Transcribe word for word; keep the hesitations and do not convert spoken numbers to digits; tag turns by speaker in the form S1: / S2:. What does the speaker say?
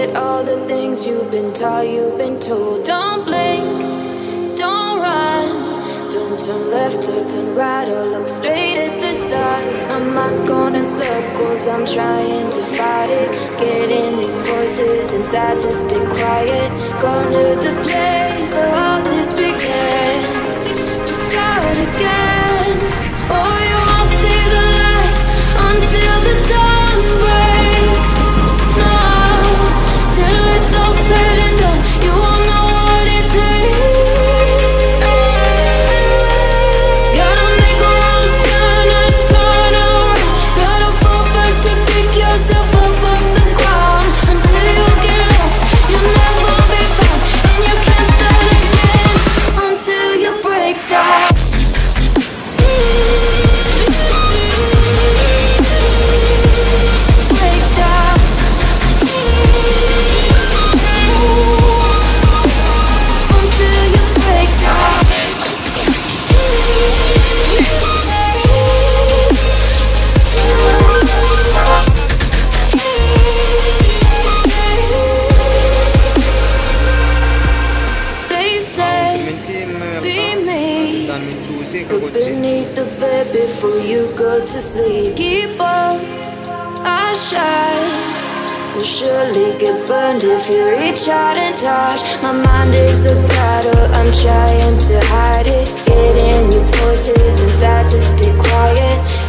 S1: forget all the things you've been taught, you've been told. Don't blink, don't run, don't turn left or turn right or look straight at the sun. My mind's going in circles, I'm trying to fight it. Getting these voices inside to stay quiet. Going to the place where all this began. Just start again. Oh, you won't see the light until the dawn breaks. No, till it's all said and done, you won't know what it takes. Gotta make a wrong turn and turn around. Gotta fall fast to pick yourself up off the ground. Until you get lost, you'll never be found. And you can't start again until you break down. Beneath the bed before you go to sleep. Keep on, I shine. You'll surely get burned if you reach out and touch. My mind is a battle, I'm trying to hide it. Getting these voices inside to stay quiet.